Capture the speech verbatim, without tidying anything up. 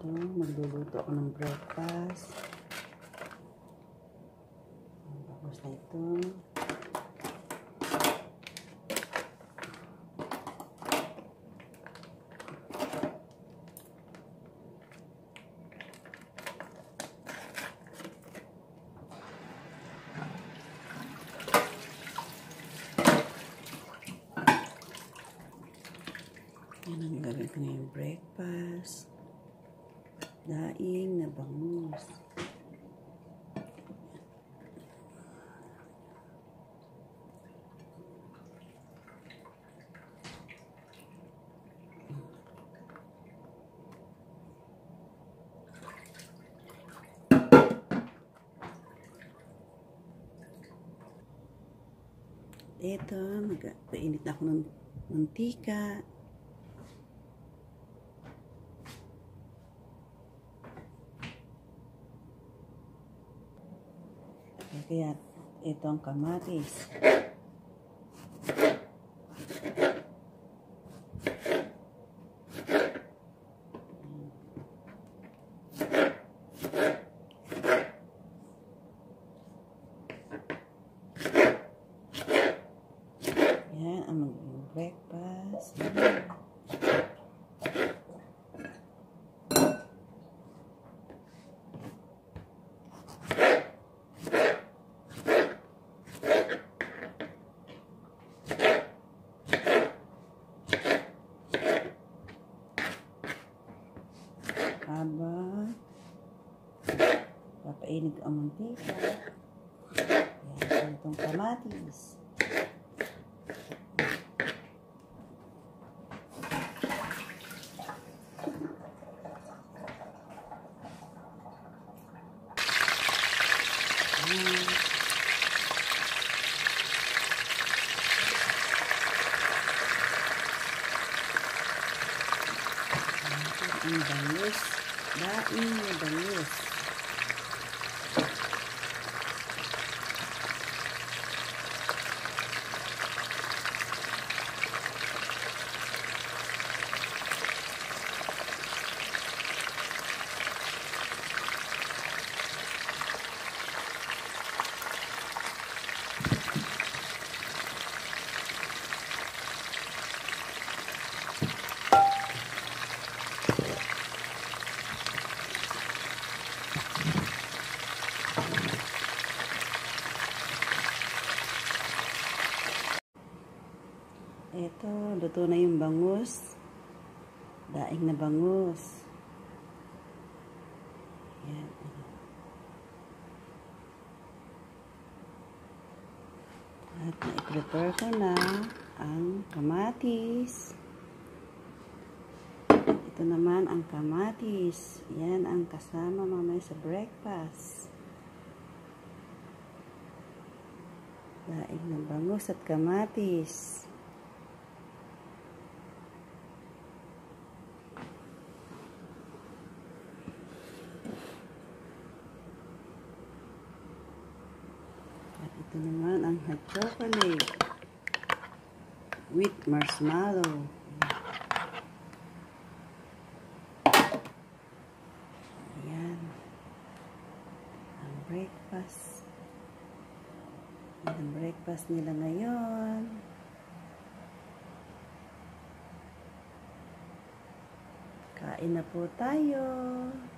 Ito, magluluto ako ng breakfast. Tapos na ito. Yan ang gawin ko ngayong breakfast. Daing na bangus. Ito, magpainit na ako ng mantika. Kaya ito ang kamatis. Yan ang magiging breakfast. Aba, papainit ang mantika. Yan, itong kamatis. Yan. Ang bangus. Daing na bangus. Ito, luto na yung bangus. Daing na bangus. Yan. At na-prepare ko na ang kamatis. Ito naman ang kamatis. Yan ang kasama mamaya sa breakfast. Daing na bangus at kamatis. Ito naman ang hot chocolate with marshmallow. Ayan. Ang breakfast. Yan ang breakfast nila ngayon. Kain na po tayo.